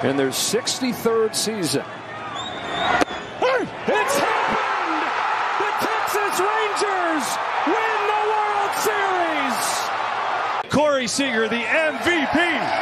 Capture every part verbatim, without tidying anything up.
in their sixty-third season. It's happened! The Texas Rangers win the World Series! Corey Seager, the M V P!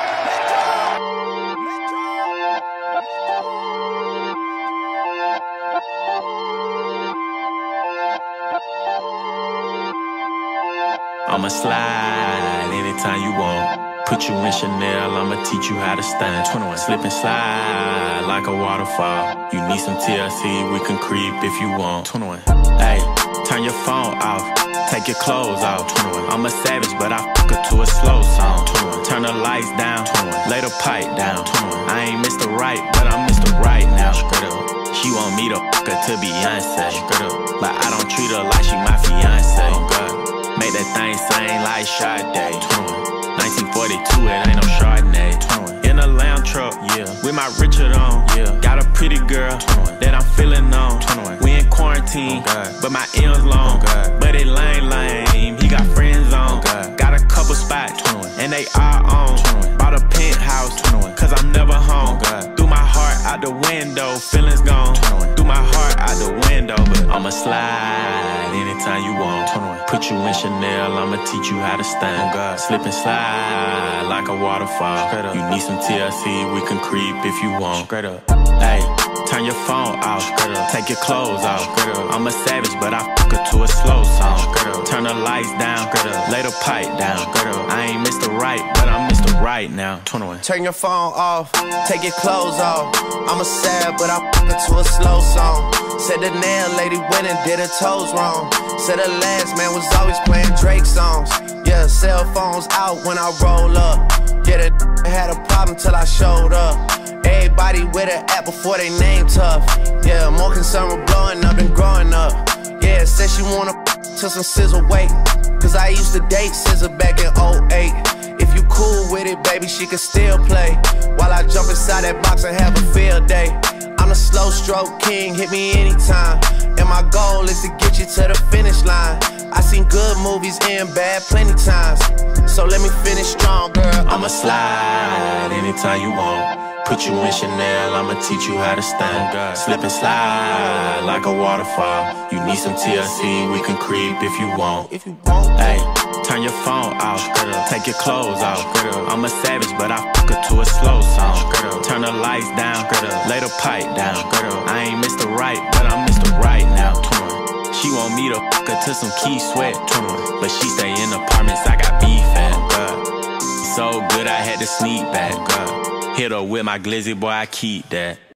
I'ma slide anytime you want. Put you in Chanel, I'ma teach you how to stand. twenty-one. Slip and slide like a waterfall. You need some T L C, we can creep if you want. twenty-one. Hey, turn your phone off, take your clothes off. twenty-one. I'm a savage, but I fuck her to a slow song. twenty-one. Turn the lights down, twenty-one. Lay the pipe down. twenty-one. I ain't Mister Right, but I'm Mister Right now. Straight up. She want me to fuck her to Beyonce. Straight up. But I don't treat her like she my fiance. Oh God. Make that thing sing like Sade. nineteen forty-two, it ain't no Chardonnay. In a lamb truck, yeah, with my Richard on, yeah. Got a pretty girl that I'm feeling on. We in quarantine, oh but my M's long. Oh but it lame lame, he got friends on. Oh got a couple spots, and they are on. Bought a penthouse, cause I'm never home. Oh threw my heart out the window, feelings gone. Threw my heart out the window, but I'ma slide anytime you want. Put you in Chanel, I'ma teach you how to stand. Oh slip and slide like a waterfall. You need some T L C, we can creep if you want. Straight up. Hey, turn your phone off. Take your clothes off. I'm a savage, but I fuck her to a slow song. Turn the lights down. Lay the pipe down. I ain't Mister Right, but I'm Mister Right now. twenty-one. Turn your phone off. Take your clothes off. I'm a sad, but I fuck her to a slow song. Said the nail lady went and did her toes wrong. Said the last man was always playing Drake songs. Yeah, cell phones out when I roll up. Yeah, that had a problem till I showed up. Everybody with an app before they name tough. Yeah, more concerned with blowing up than growing up. Yeah, said she wanna till some scissor weight. Cause I used to date scissor back in oh eight. If you cool with it, baby, she can still play. While I jump inside that box and have a field day. I'm the slow stroke king, hit me anytime. And my goal is to get you to the finish line. I seen good movies and bad plenty times. So let me finish strong, girl. I'ma slide anytime you want. Put you in Chanel, I'ma teach you how to stand. Oh slip and slide like a waterfall. You need some T L C, we can creep if you want. If you want. Hey, turn your phone off. Take your clothes off. I'm a savage, but I fuck her to a slow song. Turn the lights down. Lay the pipe down. I ain't Mister Right, but I'm Mister Right now. She want me to fuck her to some Key Sweat. But she stay in apartments, I got beef at. So good I had to sneak back. Hit her with my glizzy, boy, I keep that.